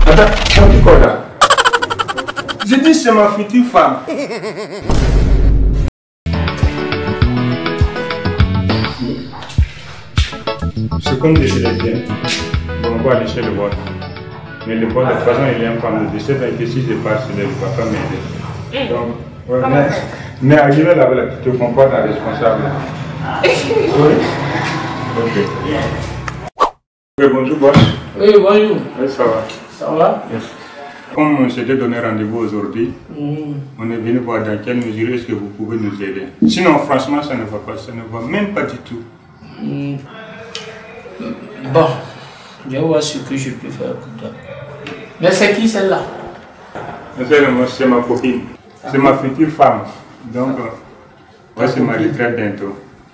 Attends, on dit quoi là? Je dis c'est ma future femme. C'est comme des Célestiens. Bon, on va aller chez le bois. Mais le bois, de toute façon, il est en femme de 17 ans que si je passe, il ne va pas m'aider. Donc, ouais, mais arrivé là-bas, tu te comportes à responsable. Oui. Ok. Oui, bonjour, boss. Oui, bonjour. Oui, ça va. Ça va? Yes. Comme on s'était donné rendez-vous aujourd'hui, on est venu voir dans quelle mesure est-ce que vous pouvez nous aider. Sinon, franchement, ça ne va pas, ça ne va même pas du tout. Bon, je vais voir ce que je peux faire pour toi. Mais c'est qui celle-là? C'est ma copine. C'est ma future femme. Donc, on va se marier très bientôt.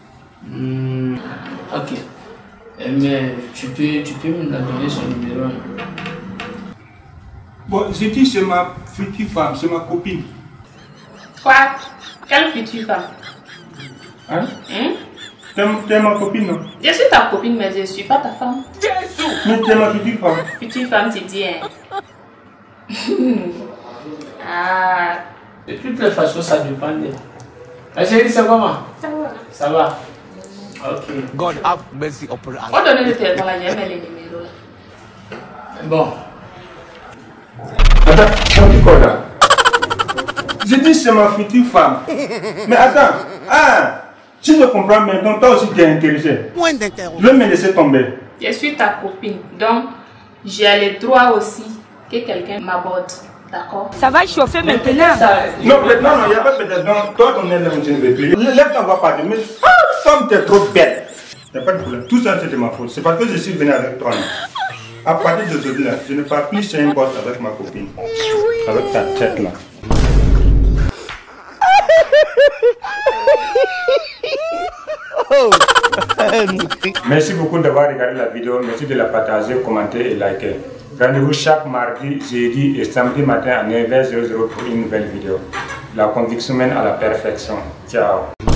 Ok. Mais tu peux me donner son numéro? Bon, je dis c'est ma future femme, c'est ma copine. Quoi? Quelle future femme? Hein? T'es ma copine, non? Je suis ta copine, mais je ne suis pas ta femme. Mais t'es ma future femme. Future femme, tu dis, hein? Ah. De toutes les façons, ça dépend de... La chérie, c'est comment? Ça va. Ça va? Ok. God have mercy upon us. On donne le téléphone là, j'aime les numéros. Bon. Attends, on dit quoi là? Je dis c'est ma future femme. Mais attends, si je comprends maintenant, toi aussi tu es intéressé. Je vais me laisser tomber. Je suis ta copine, donc j'ai le droit aussi que quelqu'un m'aborde. D'accord? Ça va chauffer maintenant. Non, maintenant, il n'y a pas peut-être. Donc, toi, ton élève, je ne vais plus. Lève-toi, on va parler. Mais femme, tu es trop bête. Il n'y a pas de problème. Tout ça, c'est de ma faute. C'est parce que je suis venu avec toi. À partir d'aujourd'hui, je ne pars plus chez un boss avec ma copine. Avec ta tête là. Merci beaucoup d'avoir regardé la vidéo. Merci de la partager, commenter et liker. Rendez-vous chaque mardi, jeudi et samedi matin à 9h00 pour une nouvelle vidéo. La conviction mène à la perfection. Ciao.